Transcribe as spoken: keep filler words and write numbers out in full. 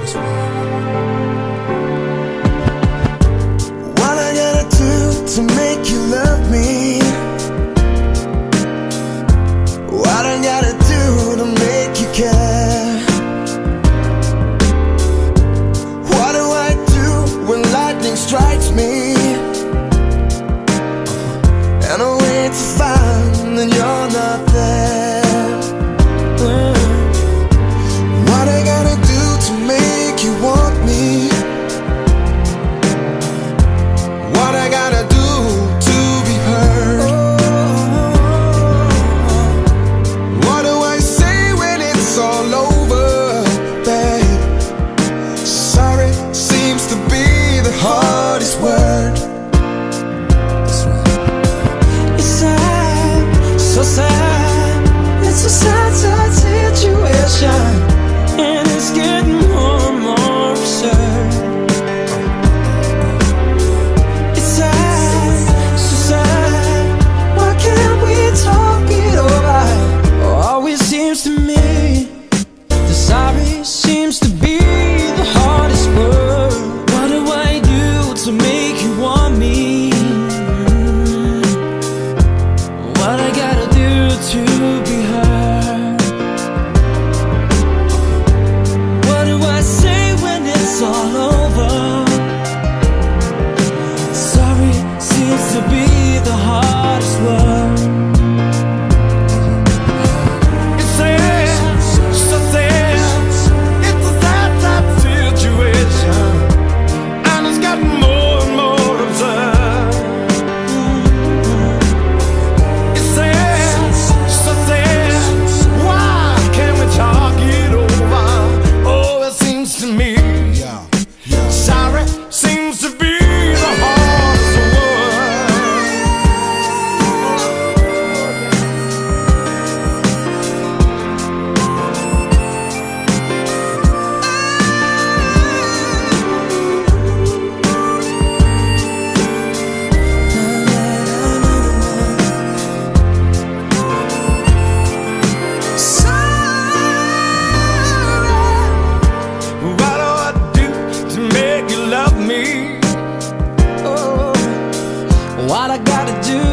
What I gotta do to make you love me? What I gotta do to make you care? What do I do when lightning strikes me? And I wait to find that you're not there. mm. What I gotta do to make you want me? What I gotta do to be heard? What do I say when it's all over, babe? Sorry seems to be the hardest word. So sad, it's a sad, sad situation, and it's getting more and more absurd. It's sad, so sad, why can't we talk it over? Oh, always seems to me the sorry seems to be the hardest word. What do I do to make you want me? What I gotta do to be heard? What do I say when it's all over? Sorry seems to be the hardest word. It's sad, so sad. It's a sad type of situation, and it's gotten more and more absurd. It's sad, so sad. Why can't we talk it over? Oh, it seems to me sorry seems to be the hardest word. What do I do to make you love me? Oh, what I gotta do